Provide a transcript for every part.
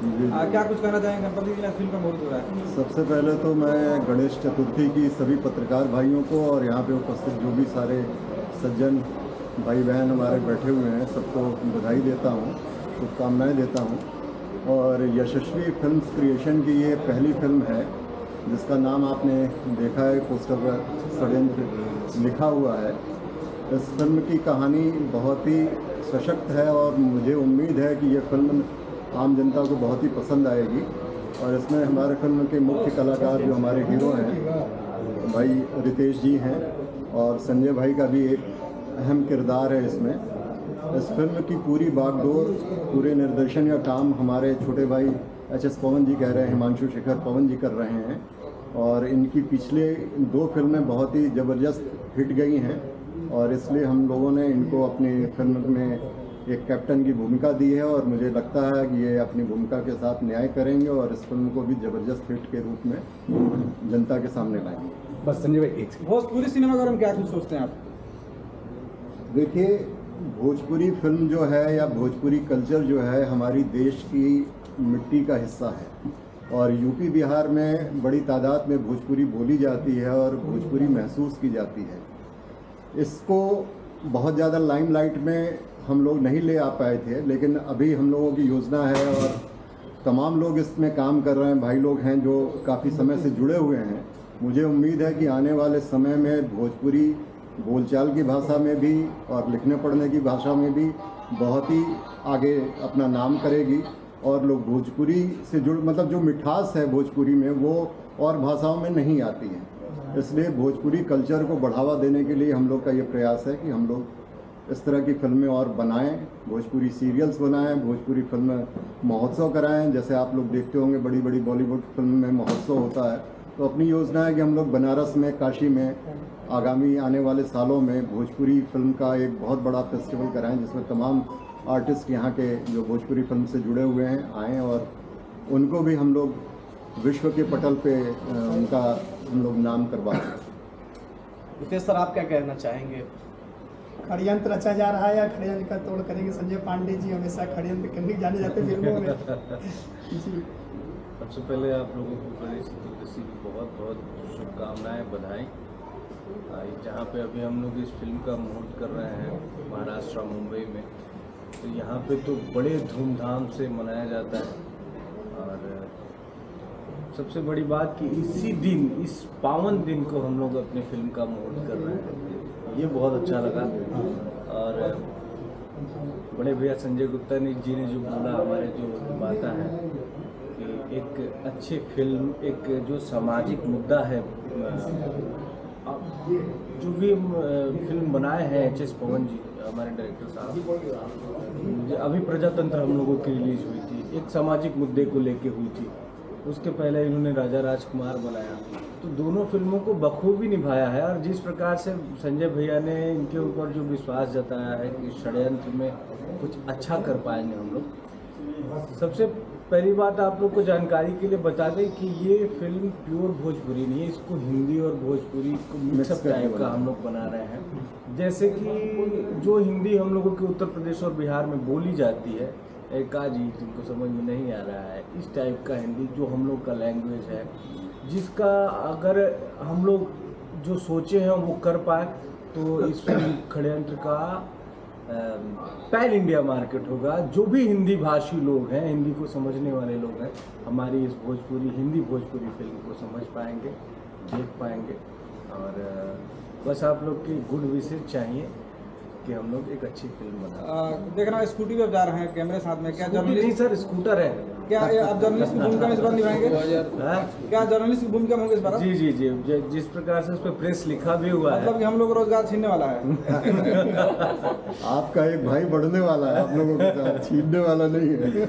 क्या कुछ कहना चाहेंगे? गणपति जी फिल्म का मुहूर्त हो रहा है। सबसे पहले तो मैं गणेश चतुर्थी की सभी पत्रकार भाइयों को और यहाँ पे उपस्थित जो भी सारे सज्जन भाई बहन हमारे बैठे हुए हैं सबको बधाई देता हूँ, शुभकामनाएँ देता हूँ। और यशस्वी फिल्म्स क्रिएशन की ये पहली फिल्म है जिसका नाम आपने देखा है, पोस्टर पर षड्यंत्र लिखा हुआ है। इस फिल्म की कहानी बहुत ही सशक्त है और मुझे उम्मीद है कि ये फिल्म आम जनता को बहुत ही पसंद आएगी। और इसमें हमारे फिल्म के मुख्य कलाकार जो हमारे हीरो हैं भाई रितेश जी हैं और संजय भाई का भी एक अहम किरदार है इसमें। इस फिल्म की पूरी बागडोर, पूरे निर्देशन का काम हमारे छोटे भाई एच.एस. पवन जी कह रहे हैं, हिमांशु शेखर पवन जी कर रहे हैं। और इनकी पिछले 2 फिल्में बहुत ही ज़बरदस्त हिट गई हैं और इसलिए हम लोगों ने इनको अपनी फिल्म में एक कैप्टन की भूमिका दी है और मुझे लगता है कि ये अपनी भूमिका के साथ न्याय करेंगे और इस फिल्म को भी ज़बरदस्त हिट के रूप में जनता के सामने लाएंगे। बस संजय भाई, भोजपुरी सिनेमा के बारे में क्या कुछ सोचते हैं आप? देखिए, भोजपुरी फिल्म जो है या भोजपुरी कल्चर जो है हमारी देश की मिट्टी का हिस्सा है और यूपी बिहार में बड़ी तादाद में भोजपुरी बोली जाती है और भोजपुरी महसूस की जाती है। इसको बहुत ज़्यादा लाइमलाइट में हम लोग नहीं ले आ पाए थे, लेकिन अभी हम लोगों की योजना है और तमाम लोग इसमें काम कर रहे हैं, भाई लोग हैं जो काफ़ी समय से जुड़े हुए हैं। मुझे उम्मीद है कि आने वाले समय में भोजपुरी बोलचाल की भाषा में भी और लिखने पढ़ने की भाषा में भी बहुत ही आगे अपना नाम करेगी और लोग भोजपुरी से मतलब जो मिठास है भोजपुरी में वो और भाषाओं में नहीं आती है। इसलिए भोजपुरी कल्चर को बढ़ावा देने के लिए हम लोग का ये प्रयास है कि हम लोग इस तरह की फिल्में और बनाएं, भोजपुरी सीरियल्स बनाएं, भोजपुरी फिल्म महोत्सव कराएं। जैसे आप लोग देखते होंगे बड़ी बड़ी बॉलीवुड फिल्म में महोत्सव होता है, तो अपनी योजना है कि हम लोग बनारस में, काशी में आगामी आने वाले सालों में भोजपुरी फिल्म का एक बहुत बड़ा फेस्टिवल कराएं जिसमें तमाम आर्टिस्ट यहाँ के जो भोजपुरी फिल्म से जुड़े हुए हैं आएँ और उनको भी हम लोग विश्व के पटल पे उनका हम लोग नाम करवाएं। रितेश सर, आप क्या कहना चाहेंगे? षड्यंत्र रचा जा रहा है या षड्यंत्र का तोड़ करेंगे? संजय पांडे जी हमेशा षड्यंत्र करने जाने जाते फिल्मों में। जी, सबसे पहले आप लोगों को गणेश चतुर्थी की बहुत बहुत शुभकामनाएं, बधाई। जहाँ पे अभी हम लोग इस फिल्म का मुहूर्त कर रहे हैं महाराष्ट्र मुंबई में, तो यहाँ पे तो बड़े धूमधाम से मनाया जाता है। और सबसे बड़ी बात कि इसी दिन, इस पावन दिन को हम लोग अपनी फिल्म का मुहूर्त कर रहे हैं, ये बहुत अच्छा लगा। और बड़े भैया संजय गुप्ता जी ने जो बोला, हमारे जो बाता है कि एक अच्छी फिल्म, एक जो सामाजिक मुद्दा है, जो भी फिल्म बनाए हैं एच.एस. पवन जी हमारे डायरेक्टर साहब, अभी प्रजातंत्र हम लोगों की रिलीज हुई थी, एक सामाजिक मुद्दे को लेके हुई थी। उसके पहले इन्होंने राजा राजकुमार बनाया, तो दोनों फिल्मों को बखूबी निभाया है। और जिस प्रकार से संजय भैया ने इनके ऊपर जो विश्वास जताया है कि षड्यंत्र में कुछ अच्छा कर पाएंगे हम लोग। सबसे पहली बात आप लोग को जानकारी के लिए बता दें कि ये फिल्म प्योर भोजपुरी नहीं है, इसको हिंदी और भोजपुरी को मिक्सअप टाइप का हम लोग बना रहे हैं। जैसे कि जो हिंदी हम लोगों के उत्तर प्रदेश और बिहार में बोली जाती है, एक जी जिनको समझ में नहीं आ रहा है, इस टाइप का हिंदी जो हम लोग का लैंग्वेज है, जिसका अगर हम लोग जो सोचे हैं वो कर पाए तो इस फिल्म षड्यंत्र का पैन इंडिया मार्केट होगा। जो भी हिंदी भाषी लोग हैं, हिंदी को समझने वाले लोग हैं, हमारी इस हिंदी भोजपुरी फिल्म को समझ पाएंगे, देख पाएंगे। और बस आप लोग की गुड विशेष चाहिए कि हम लोग एक अच्छी फिल्म बनाएं। देखना स्कूटी पे जा रहे हैं, कैमरे साथ में, क्या जर्नलिस्ट? नहीं सर, स्कूटर है। क्या आप जर्नलिस्ट की भूमिका में इस बार निभाएंगे? क्या जर्नलिस्ट की भूमिका में होंगे इस बार? जी जी जी, जिस प्रकार से उस पर प्रेस लिखा भी हुआ है, मतलब कि हम लोग रोजगार छीनने वाला है। आपका एक भाई बढ़ने वाला है, आप लोगों के साथ छीनने वाला नहीं है।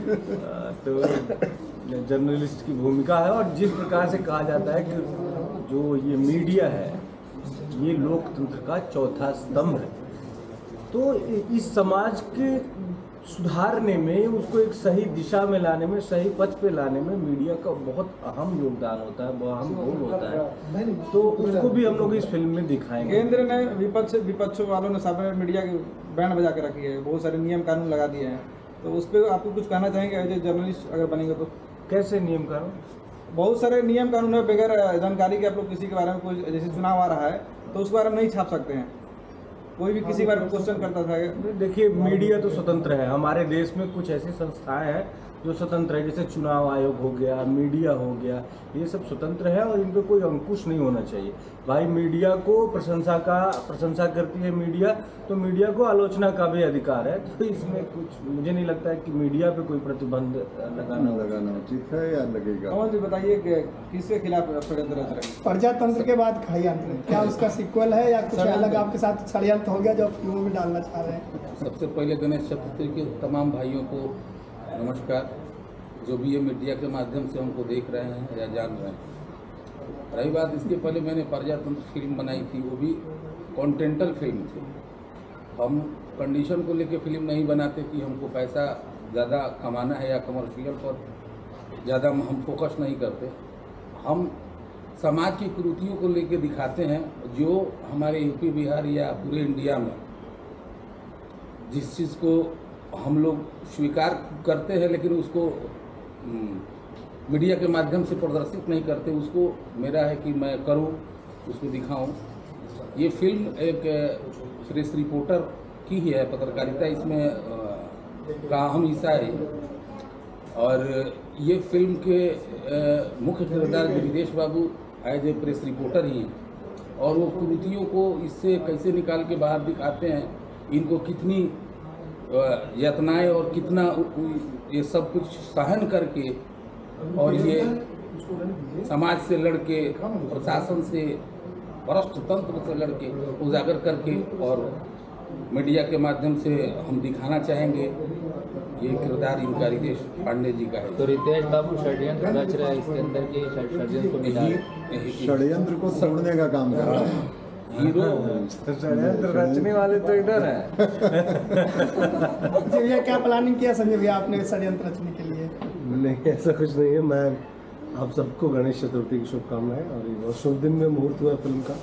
तो जर्नलिस्ट की भूमिका है। और जिस प्रकार से कहा जाता है कि जो ये मीडिया है ये लोकतंत्र का चौथा स्तंभ है, तो इस समाज के सुधारने में, उसको एक सही दिशा में लाने में, सही पथ पे लाने में मीडिया का बहुत अहम योगदान होता है, बहुत अहम रोल होता है। तो उसको भी हम लोग इस फिल्म में दिखाएंगे। केंद्र ने विपक्ष वालों ने सामने मीडिया की बैंड बजा के रखी है, बहुत सारे नियम कानून लगा दिए हैं, तो उस पर आपको कुछ कहना चाहेंगे एज ए जर्नलिस्ट अगर बनेंगे तो? कैसे नियम कानून? बहुत सारे नियम कानून है, बगैर जानकारी के आप लोग किसी के बारे में कोई जैसे चुनाव आ रहा है तो उसके बारे में नहीं छाप सकते हैं। कोई भी किसी के बारे में क्वेश्चन करता था। देखिए, मीडिया तो स्वतंत्र है। हमारे देश में कुछ ऐसी संस्थाएं हैं जो स्वतंत्र है, जैसे चुनाव आयोग हो गया, मीडिया हो गया, ये सब स्वतंत्र है और इन पे कोई अंकुश नहीं होना चाहिए। भाई मीडिया को प्रशंसा करती है मीडिया, तो मीडिया को आलोचना का भी अधिकार है। तो इसमें कुछ मुझे नहीं लगता है कि मीडिया पे कोई प्रतिबंध लगाना उचित है या लगेगा। कौन जी बताइए कि किसके खिलाफ षड्यंत्र रच रहे हैं? प्रजातंत्र के बाद षड्यंत्र, क्या उसका सीक्वल है या कुछ अलग आपके साथ षड्यंत्र हो गया जो आप फिल्मों में डालना चाह रहे हैं? सबसे पहले गणेश चतुर्थी के तमाम भाइयों को नमस्कार, जो भी ये मीडिया के माध्यम से हमको देख रहे हैं या जान रहे हैं। रही बात, इसके पहले मैंने प्रजातंत्र फिल्म बनाई थी, वो भी कॉन्टेंटल फिल्म थी। हम कंडीशन को लेके फिल्म नहीं बनाते कि हमको पैसा ज़्यादा कमाना है या कमर्शियल पर ज़्यादा हम फोकस नहीं करते। हम समाज की कुरीतियों को लेके दिखाते हैं जो हमारे यूपी बिहार या पूरे इंडिया में जिस चीज़ को हम लोग स्वीकार करते हैं लेकिन उसको मीडिया के माध्यम से प्रदर्शित नहीं करते, उसको मेरा है कि मैं करूं, उसको दिखाऊं। ये फिल्म एक प्रेस रिपोर्टर की ही है, पत्रकारिता इसमें का अहम हिस्सा है। और ये फिल्म के मुख्य किरदार Giridesh Babu as a press reporter ही हैं और वो कुरीतियों को इससे कैसे निकाल के बाहर दिखाते हैं, इनको कितनी यातनाएं और कितना ये सब कुछ सहन करके और ये समाज से लड़के, प्रशासन से, भ्रष्ट तंत्र से लड़के, उजागर करके और मीडिया के माध्यम से हम दिखाना चाहेंगे। ये किरदार इनका रितेश पांडे जी का है। तो रितेश बाबू षड्यंत्र रच रहे हैं इसके अंदर के षड्यंत्र को षड्यंत्र को तोड़ने का काम कर रहा है। हीरो षड्यंत्र रचने वाले तो इधर है। भैया क्या प्लानिंग किया संजय भैया आपने षड्यंत्र रचने के लिए? नहीं, ऐसा कुछ नहीं है। मैं आप सबको गणेश चतुर्थी की शुभकामनाएं। और ये बहुत शुभ दिन में मुहूर्त हुआ फिल्म का।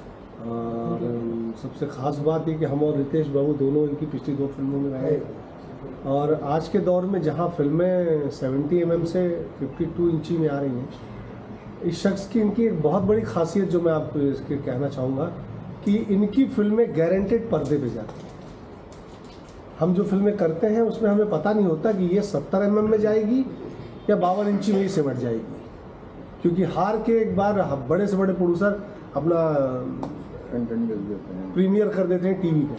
और सबसे ख़ास बात ये कि हम और रितेश बाबू दोनों इनकी पिछली 2 फिल्मों में रहे। और आज के दौर में जहाँ फिल्में 70 mm से 52 इंची में आ रही हैं, इस शख्स की इनकी एक बहुत बड़ी खासियत जो मैं आपको इसके कहना चाहूँगा कि इनकी फिल्में गारंटेड पर्दे पे जाती हैं। हम जो फिल्में करते हैं उसमें हमें पता नहीं होता कि ये 70 mm में जाएगी या 52 इंची में ही सिमट जाएगी, क्योंकि हार के एक बार बड़े से बड़े प्रोड्यूसर अपना कंटेंट भेज देते हैं, प्रीमियर कर देते हैं टीवी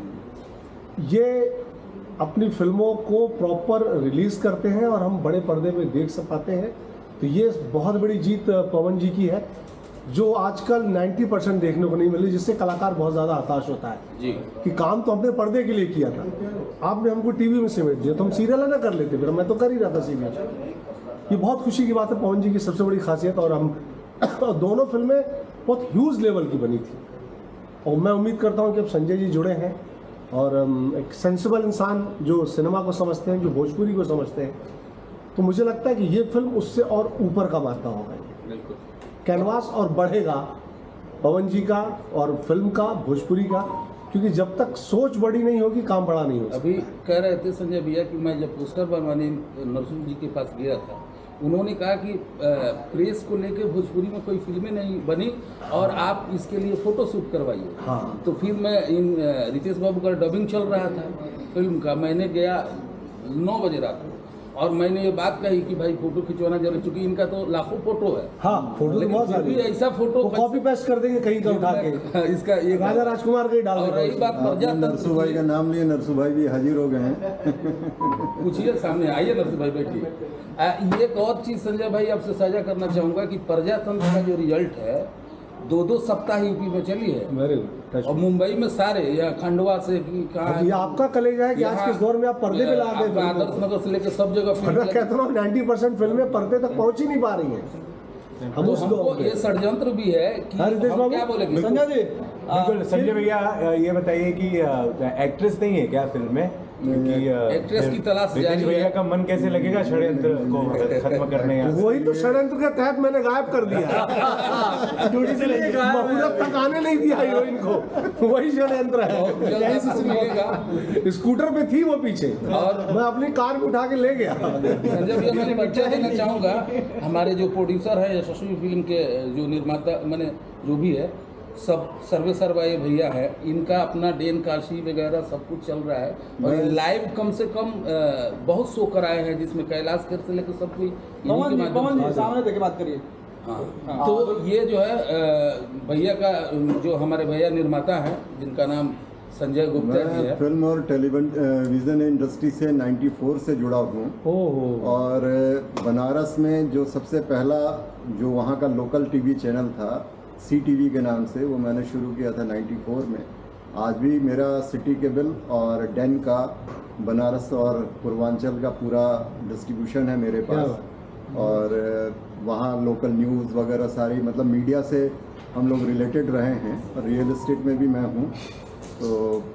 पे। ये अपनी फिल्मों को प्रॉपर रिलीज़ करते हैं और हम बड़े पर्दे पे देख सक पाते हैं। तो ये बहुत बड़ी जीत पवन जी की है, जो आजकल 90% देखने को नहीं मिली, जिससे कलाकार बहुत ज़्यादा हताश होता है जी कि काम तो हमने पर्दे के लिए किया था, आपने हमको टीवी में सिमट दिया, तो हम सीरियल ना कर लेते, फिर मैं तो कर ही रहा था सीरियल। ये बहुत खुशी की बात है, पवन जी की सबसे बड़ी खासियत। और हम दोनों फिल्में बहुत ह्यूज लेवल की बनी थी और मैं उम्मीद करता हूँ कि अब संजय जी जुड़े हैं और एक सेंसिबल इंसान जो सिनेमा को समझते हैं, जो भोजपुरी को समझते हैं, तो मुझे लगता है कि ये फिल्म उससे और ऊपर का वार्ता होगा। बिल्कुल कैनवास और बढ़ेगा पवन जी का और फिल्म का, भोजपुरी का, क्योंकि जब तक सोच बड़ी नहीं होगी काम बड़ा नहीं होगा। अभी कह रहे थे संजय भैया कि मैं जब पोस्टर बनवाने नरसिंह जी के पास गया था, उन्होंने कहा कि प्रेस को लेके भोजपुरी में कोई फिल्में नहीं बनी और आप इसके लिए फोटो शूट करवाइए। हाँ। तो फिर मैं रितेश बाबू का डबिंग चल रहा था फिल्म का, मैंने गया 9 बजे रात को और मैंने ये बात कही कि भाई फोटो खिंचवाना जरूर, चूंकि इनका तो लाखों फोटो है। हाँ, फोटो तो बहुत सारी है। ऐसा फोटो कॉपी पेस्ट कर देंगे कहीं का उठा के, इसका ये राजा राजकुमार का ही डाल और देंगे। रही बात प्रजातंत्र, नरसू भाई का नाम लिए, नरसू भाई भी हाजिर हो गए हैं। पूछिए, सामने आइए नरसू भाई, बैठिए। एक और चीज संजय भाई आपसे साझा करना चाहूंगा कि प्रजातंत्र का जो रिजल्ट है 2-2 सप्ताह यूपी में चली है। Very good. और मुंबई में सारे या खंडवा से कहा, ये आपका कलेजा है कि आज के इस दौर में आप पर्दे पे ला दें। आदर्श नगर से लेकर सब जगह मैं कहता हूँ 90% फिल्में पर्दे तक पहुंच ही नहीं पा रही हैं। हम उस हमको ये षड्यंत्र भी है कि रितेश हम बाबू, क्या बोलेंगे संजय जी बिल्कुल। संजय भैया ये बताइए कि एक्ट्रेस नहीं है क्या फिल्म में? क्योंकि एक्ट्रेस की तलाश रितेश जारी भैया है। का मन कैसे लगेगा षड्यंत्र को खत्म करने का? वही तो षड्यंत्र के तहत मैंने गायब कर दिया। ड्यूटी से मुहूर्त तक आने नहीं दिया हीरोइन को, वही षड्यंत्र बहुत जल्द है। आपको मिलेगा। स्कूटर पे थी वो पीछे और मैं अपनी कार में उठा के ले गया। संजय भैया, मैंने बच्चा देना चाहूँगा, हमारे जो प्रोड्यूसर है यशस्वी फिल्म के, जो निर्माता मैंने जो भी है, सब सर्वे सर्वा ये भैया है, इनका अपना डेन काशी वगैरह सब कुछ चल रहा है। और लाइव कम से कम बहुत शो कराए हैं, जिसमें कैलाश खेर से लेकर सब कोई पवन जी सामने देखे बात करिए। हाँ, तो ये जो है भैया का, जो हमारे भैया निर्माता हैं जिनका नाम संजय गुप्ता जी मैं है। फिल्म और टेलीविजन इंडस्ट्री से 94 से जुड़ा हूँ। और बनारस में जो सबसे पहला जो वहाँ का लोकल टीवी चैनल था, CTV के नाम से, वो मैंने शुरू किया था 94 में। आज भी मेरा सिटी केबल और डेन का बनारस और पूर्वांचल का पूरा डिस्ट्रीब्यूशन है मेरे पास। और वहाँ लोकल न्यूज़ वगैरह सारी, मतलब मीडिया से हम लोग रिलेटेड रहे हैं। और रियल एस्टेट में भी मैं हूँ, तो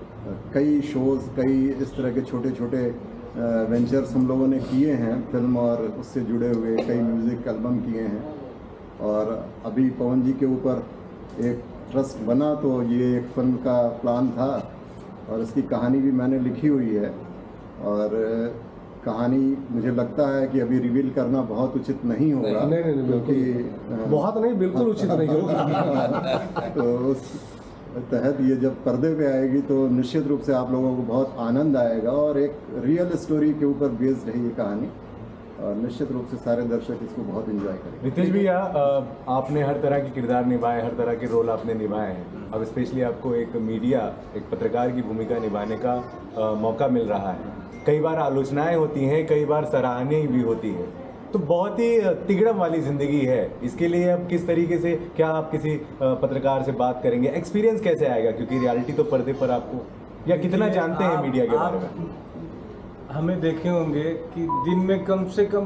कई शोज़, कई इस तरह के छोटे छोटे वेंचर्स हम लोगों ने किए हैं, फिल्म और उससे जुड़े हुए कई म्यूज़िक एल्बम किए हैं। और अभी पवन जी के ऊपर एक ट्रस्ट बना, तो ये एक फिल्म का प्लान था और इसकी कहानी भी मैंने लिखी हुई है। और कहानी मुझे लगता है कि अभी रिवील करना बहुत उचित नहीं होगा, नहीं, क्योंकि बहुत नहीं, बिल्कुल उचित नहीं होगा। तो उस तहत ये जब पर्दे पे आएगी तो निश्चित रूप से आप लोगों को बहुत आनंद आएगा। और एक रियल स्टोरी के ऊपर बेस्ड है ये कहानी, और निश्चित रूप से सारे दर्शक इसको बहुत एंजॉय करेंगे। रितेश भैया, आपने हर तरह के किरदार निभाए, हर तरह के रोल आपने निभाए हैं। अब स्पेशली आपको एक मीडिया, एक पत्रकार की भूमिका निभाने का मौका मिल रहा है। कई बार आलोचनाएं होती हैं, कई बार सराहनीय भी होती है, तो बहुत ही तिगड़म वाली ज़िंदगी है। इसके लिए अब किस तरीके से, क्या आप किसी पत्रकार से बात करेंगे? एक्सपीरियंस कैसे आएगा? क्योंकि रियलिटी तो पर्दे पर आपको, या कितना जानते हैं मीडिया के बारे में? हमें देखे होंगे कि दिन में कम से कम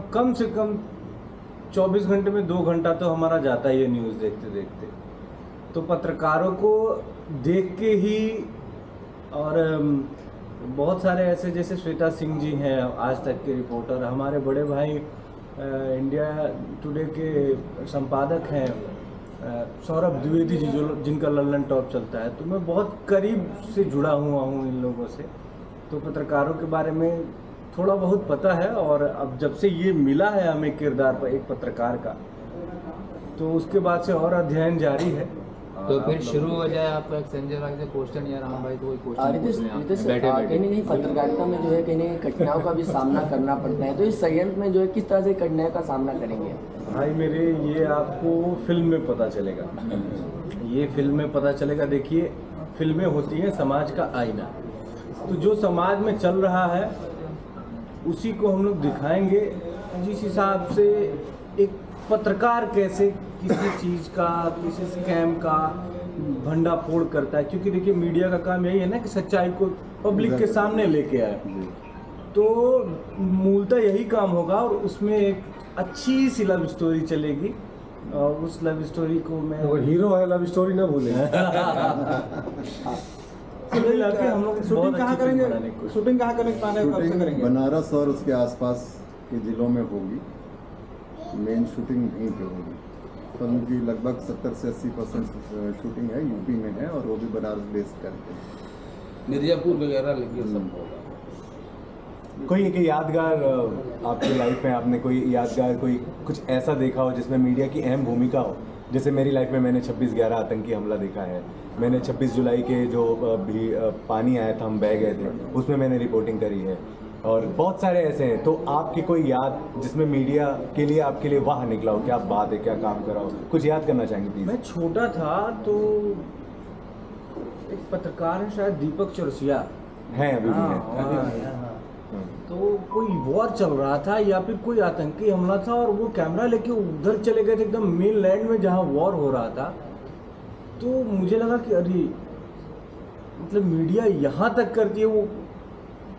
24 घंटे में 2 घंटा तो हमारा जाता ही है न्यूज़ देखते देखते। तो पत्रकारों को देख के ही, और बहुत सारे ऐसे, जैसे श्वेता सिंह जी हैं आज तक के रिपोर्टर, हमारे बड़े भाई इंडिया टुडे के संपादक हैं सौरभ द्विवेदी जी, जो जिनका लल्लन टॉप चलता है। तो मैं बहुत करीब से जुड़ा हुआ हूँ इन लोगों से, तो पत्रकारों के बारे में थोड़ा बहुत पता है। और अब जब से ये मिला है हमें किरदार पर एक पत्रकार का, तो उसके बाद से और अध्ययन जारी है। तो फिर शुरू हो जाए आपका संजय भाई से क्वेश्चन, या राम भाई तो कोई क्वेश्चन कहीं ना कहीं पत्रकारिता में जो है कहीं ना कहीं कठिनाइयों का भी सामना करना पड़ता है, तो इस संयंत्र में जो है किस तरह से कठिनाइयों का सामना करेंगे? भाई मेरे, ये आपको फिल्म में पता चलेगा, ये फिल्म में पता चलेगा। देखिए, फिल्में होती हैं समाज का आईना, तो जो समाज में चल रहा है उसी को हम लोग दिखाएंगे। जिस हिसाब से एक पत्रकार कैसे किसी चीज़ का, किसी स्कैम का भंडाफोड़ करता है, क्योंकि देखिए मीडिया का काम यही है ना कि सच्चाई को पब्लिक के सामने लेके आए, तो मूलतः यही काम होगा। और उसमें एक अच्छी सी लव स्टोरी चलेगी, और उस लव स्टोरी को मैं, वो हीरो है, लव स्टोरी ना भूलें। हम लोग शूटिंग कहाँ करेंगे? शूटिंग कहाँ करने का प्लान है? कब से करेंगे? बनारस और उसके आसपास के जिलों में होगी। मेन शूटिंग यहीं पे होगी। फिल्म की लगभग 70 से 80% शूटिंग है यूपी में है, और वो भी बनारस बेस्ड करके, मिर्जापुर वगैरह लेके सब होगा। कोई एक यादगार आपकी लाइफ में, आपने कोई यादगार, कोई कुछ ऐसा देखा हो जिसमें मीडिया की अहम भूमिका हो? जैसे मेरी लाइफ में मैंने 26/11 आतंकी हमला देखा है, मैंने 26 जुलाई के जो भी पानी आया था, हम बह गए थे, उसमें मैंने रिपोर्टिंग करी है, और बहुत सारे ऐसे हैं। तो आपकी कोई याद जिसमें मीडिया के लिए, आपके लिए वाह निकला हो, क्या बात है, क्या काम करा हो, कुछ याद करना चाहेंगे प्लीज? मैं छोटा था तो एक पत्रकार है शायद दीपक चौरसिया हैं, अभी भी हैं। तो कोई वॉर चल रहा था या फिर कोई आतंकी हमला था, और वो कैमरा लेके उधर चले गए थे एकदम मेन लैंड में जहाँ वॉर हो रहा था। तो मुझे लगा कि अरे, मतलब मीडिया यहाँ तक करती है, वो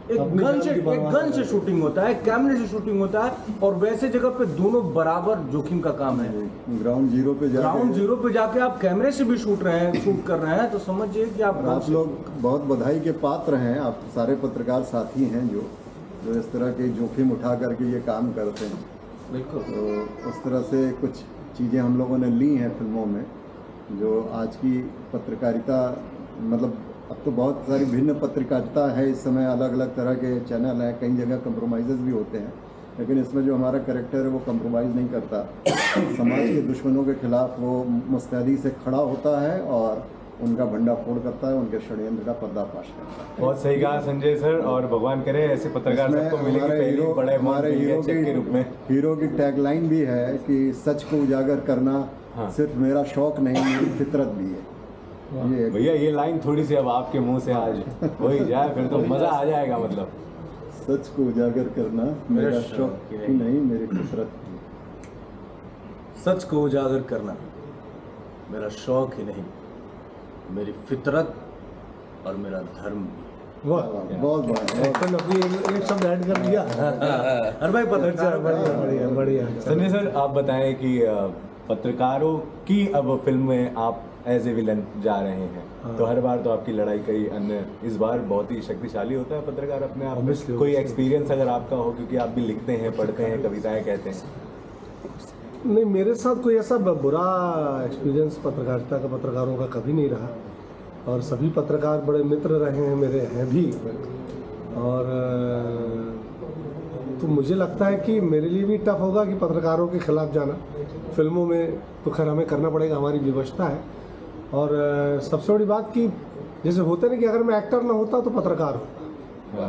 एक गन से शूटिंग होता है, कैमरे से शूटिंग होता है, और वैसे जगह पे दोनों बराबर जोखिम का काम है। ग्राउंड जीरो पे जाके आप कैमरे से भी शूट कर रहे हैं, तो समझिए कि आप लोग बहुत बधाई के पात्र हैं। आप सारे पत्रकार साथी हैं जो इस तरह के जोखिम उठा करके ये काम करते हैं। बिल्कुल। तो उस तरह से कुछ चीज़ें हम लोगों ने ली हैं फिल्मों में, जो आज की पत्रकारिता, मतलब अब तो बहुत सारी भिन्न पत्रकारिता है इस समय, अलग अलग तरह के चैनल हैं, कई जगह कंप्रोमाइज़ भी होते हैं, लेकिन इसमें जो हमारा कैरेक्टर है वो कंप्रोमाइज़ नहीं करता। समाज के दुश्मनों के खिलाफ वो मुस्तैदी से खड़ा होता है और उनका भंडाफोड़ करता है, उनके षड्यंत्र का पर्दाफाश करता है। बहुत सही कहा संजय सर, और भगवान करे ऐसे पत्रकार सबको मिलेंगे। हमारे हीरो की टैगलाइन भी है कि सच को उजागर करना सिर्फ मेरा शौक नहीं, मेरी फितरत भी है। भैया ये लाइन थोड़ी सी अब आपके मुंह से आज हो ही जाए, फिर तो मजा आ जाएगा। मतलब सच को उजागर करना मेरा शौक ही नहीं, मेरी फितरत भी। सच को उजागर करना मेरा शौक ही नहीं, मेरी फितरत और मेरा धर्म भी। बहुत एक शब्द ऐड कर दिया। अरे भाई बढ़िया। संजय सर, आप बताएं कि पत्रकारों की अब फिल्म में आप एज ए विलन जा रहे हैं, तो हर बार तो आपकी लड़ाई कई अन्य, इस बार बहुत ही शक्तिशाली होता है पत्रकार अपने आप में। कोई एक्सपीरियंस अगर आपका हो, क्योंकि आप भी लिखते हैं, पढ़ते हैं, कविताएं कहते हैं। नहीं, मेरे साथ कोई ऐसा बुरा एक्सपीरियंस पत्रकारिता का, पत्रकारों का कभी नहीं रहा, और सभी पत्रकार बड़े मित्र रहे हैं, मेरे हैं भी। और तो मुझे लगता है कि मेरे लिए भी टफ होगा कि पत्रकारों के खिलाफ जाना फिल्मों में, तो खैर हमें करना पड़ेगा, हमारी व्यवस्था है। और सबसे बड़ी बात कि जैसे होते ना कि अगर मैं एक्टर ना होता तो पत्रकार होता।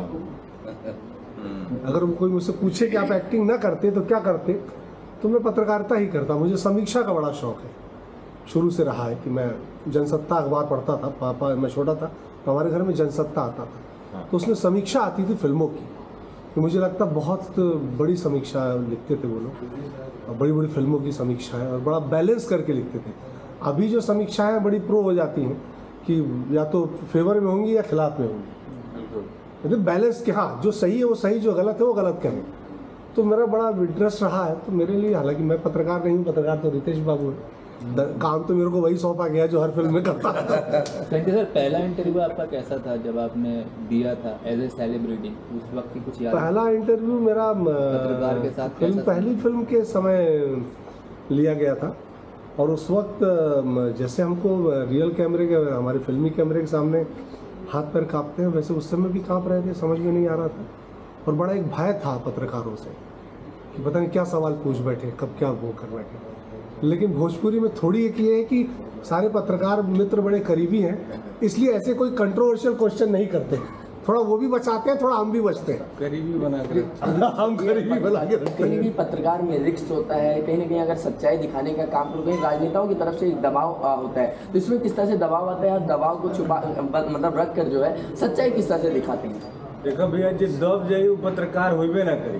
अगर कोई मुझसे पूछे कि आप एक्टिंग ना करते तो क्या करते, तो मैं पत्रकारिता ही करता। मुझे समीक्षा का बड़ा शौक है, शुरू से रहा है कि मैं जनसत्ता अखबार पढ़ता था। पापा, मैं छोटा था तो हमारे घर में जनसत्ता आता था, तो उसमें समीक्षा आती थी फिल्मों की, तो मुझे लगता बहुत बड़ी समीक्षा लिखते थे वो लोग, और बड़ी बड़ी फिल्मों की समीक्षा है, और बड़ा बैलेंस करके लिखते थे। अभी जो समीक्षाएं बड़ी प्रो हो जाती हैं कि या तो फेवर में होंगी या खिलाफ में होंगी, तो बैलेंस के, हाँ जो सही है वो सही, जो गलत है वो गलत कहें। तो मेरा बड़ा इंटरेस्ट रहा है। तो मेरे लिए, हालांकि मैं पत्रकार नहीं हूँ, पत्रकार तो रितेश बाबू है, काम तो मेरे को वही सौंपा गया जो हर फिल्म में करता था। संजय सर, पहला इंटरव्यू आपका कैसा था जब आपने दिया था एज ए सेलिब्रिटी? उस वक्त की कुछ याद? पहला इंटरव्यू मेरा पत्रकार के साथ पहली फिल्म के समय लिया गया था, और उस वक्त जैसे हमको रियल कैमरे के, हमारे फिल्मी कैमरे के सामने हाथ पैर कांपते हैं, वैसे उस समय भी कांप रहे थे, समझ में नहीं आ रहा था। और बड़ा एक भय था पत्रकारों से कि पता नहीं क्या सवाल पूछ बैठे, कब क्या वो कर बैठे। लेकिन भोजपुरी में थोड़ी एक ये है कि सारे पत्रकार मित्र बड़े करीबी हैं, इसलिए ऐसे कोई कंट्रोवर्शियल क्वेश्चन नहीं करते। थोड़ा वो भी बचाते हैं, थोड़ा हम भी बचते हैं, करीबी बना के हम करीबी बना के रखते कहीं भी पत्रकार में रिस्क होता है, कहीं ना कहीं अगर सच्चाई दिखाने का काम करो, कहीं राजनेताओं की तरफ से दबाव होता है, तो इसमें किस तरह से दबाव आता है, और दबाव को छुपा मतलब रख कर जो है सच्चाई किस तरह से दिखाते हैं? देखो भैया, जो दब जाए वो पत्रकार होइबे ना करी।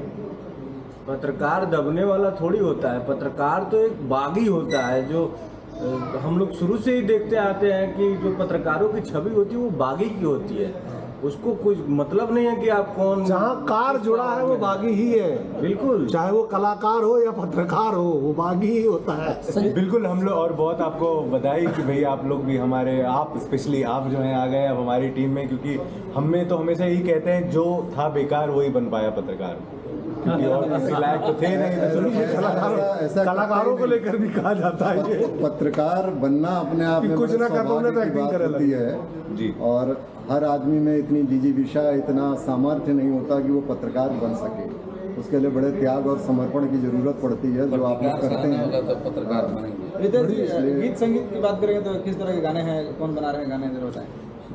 पत्रकार दबने वाला थोड़ी होता है, पत्रकार तो एक बागी होता है। जो हम लोग शुरू से ही देखते आते हैं कि जो पत्रकारों की छवि होती है वो बागी की होती है, उसको कोई मतलब नहीं है कि आप कौन, जहाँ कार जुड़ा है वो बागी ही है। बिल्कुल, चाहे वो कलाकार हो या पत्रकार हो, वो बागी ही होता है। बिल्कुल। हम लोग और बहुत आपको बधाई कि भाई आप लोग भी हमारे, आप स्पेशली आप जो हैं आ गए अब हमारी टीम में, क्योंकि हमें तो हमेशा यही कहते हैं जो था बेकार वही बन पाया पत्रकार, क्योंकि और किसी लायक तो थे नहीं। कलाकारों को लेकर भी कहा जाता है ये पत्रकार बनना अपने आप में कुछ ना कर तो एक्टिंग होती है जी, और हर आदमी में इतनी जिजीविषा, इतना सामर्थ्य नहीं होता कि वो पत्रकार बन सके। उसके लिए बड़े त्याग और समर्पण की जरूरत पड़ती है, जो आप लोग करते हैं। पत्रकार बनेंगे। रितेश जी, गीत संगीत की बात करेंगे तो किस तरह के गाने हैं, कौन बना रहे हैं गाने, जरा बताएं।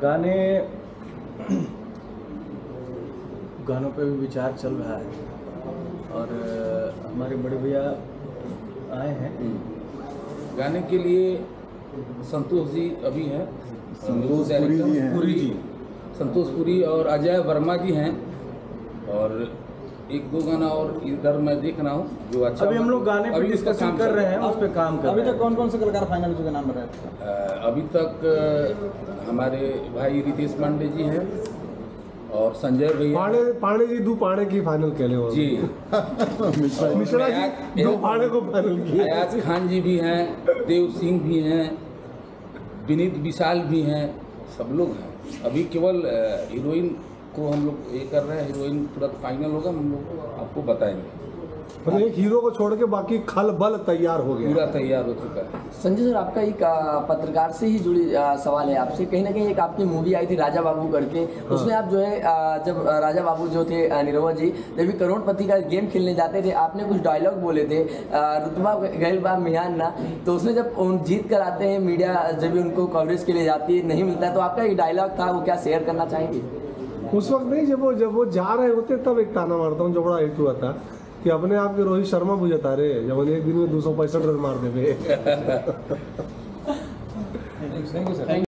गानों पे भी विचार चल रहा है, और हमारे बड़े भैया आए हैं गाने के लिए। संतोष जी अभी हैं, संतोष पुरी जी, संतोष पुरी और अजय वर्मा जी हैं, और एक दो गाना और इधर मैं देख रहा हूँ जो अच्छा। अभी हम लोग गाने पे डिस्कशन कर रहे हैं, उस पे काम कर रहे हैं। अभी तक कौन कौन से कलाकार फाइनल का नाम रहा है? अभी तक हमारे भाई रितेश पांडे जी हैं, और संजय भैया पांडे जी दो पांडे की फाइनल खेले हो जी, मिश्रा जी दो पांडे को फाइनल किए। अयाज खान जी भी हैं, देव सिंह भी हैं, विनीत विशाल भी हैं, सब लोग हैं। अभी केवल हीरोइन को हम लोग ये कर रहे हैं, हीरोइन तुरंत फाइनल होगा, हम लोग आपको बताएंगे। मतलब एक हीरो को छोड़ के बाकी खल बल तैयार हो गया, पूरा तैयार हो चुका है। संजय सर, आपका एक पत्रकार से ही जुड़ी सवाल है आपसे। कहीं ना कहीं एक आपकी मूवी आई थी राजा बाबू करके, उसमें आप जो है जब राजा बाबू जो थे निरहुआ जी, जब भी करोड़पति का गेम खेलने जाते थे, आपने कुछ डायलॉग बोले थे, रुतबा गैल बा मियान ना, तो उसमें जब जीत कर आते हैं, मीडिया जब भी उनको कवरेज के लिए जाती है, नहीं मिलता है, तो आपका एक डायलॉग था, वो क्या शेयर करना चाहेंगे? उस वक्त नहीं, जब वो जा रहे होते तब एक ताना मारता हूँ जो बड़ा हिट हुआ था कि अपने आप के रोहित शर्मा बुझता रे जब एक दिन में 265 रन मार देवे। Thank you sir.